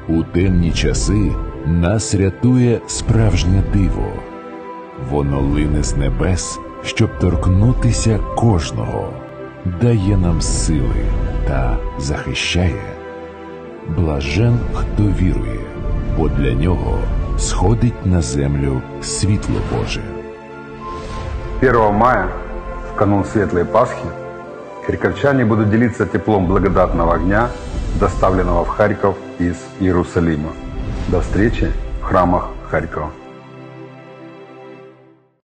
У темні часи нас рятує справжнє диво. Воно лине з небес, щоб торкнутися кожного, дає нам сили та захищає. Блажен, хто вірує, бо для нього сходить на землю світло Боже. 1 мая, в канун Светлой Пасхи, харьковчане будут делиться теплом благодатного огня, доставленного в Харьков из Иерусалима. До встречи в храмах Харькова.